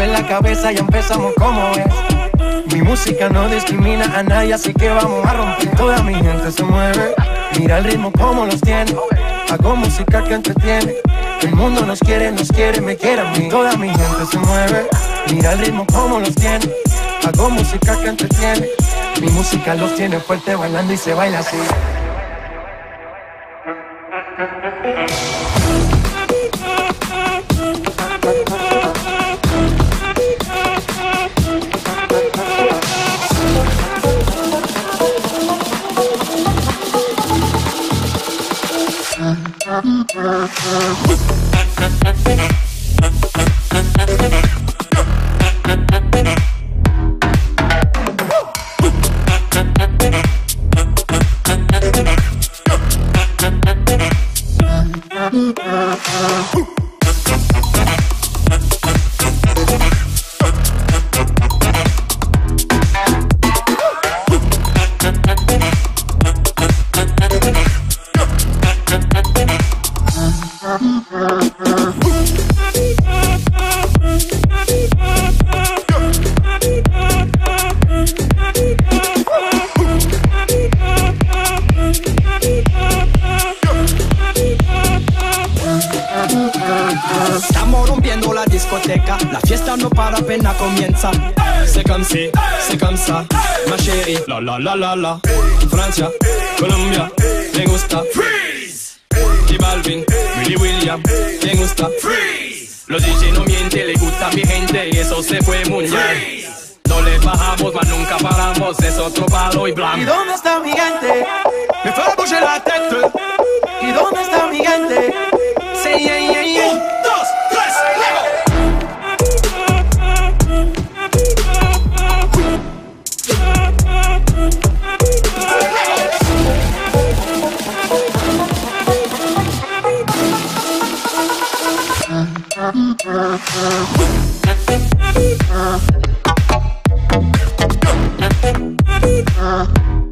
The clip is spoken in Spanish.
en la cabeza, ya empezamos como es. Mi música no discrimina a nadie, así que vamos a romper. Toda mi gente se mueve, mira el ritmo como los tiene. Hago música que entretiene. El mundo nos quiere, me quiere a mí. Toda mi gente se mueve, mira el ritmo como los tiene. Hago música que entretiene. Mi música los tiene fuerte bailando y se baila así. Estamos rompiendo la discoteca, la fiesta no para, apenas comienza. C'est comme si, c'est comme ça, ma chérie. La la la la la. Francia, Colombia, me gusta. Freeze. J Balvin, Willy William, me gusta. Freeze. Los DJ no mienten, le gusta a mi gente y eso se fue mundial. No le bajamos, mas nunca paramos, es otro palo y blanco. ¿Y dónde está mi gente? Me fue a bouger la tête. ¿Y dónde está mi gente? Say yeah yeah yeah. 1, 2, 3, Go!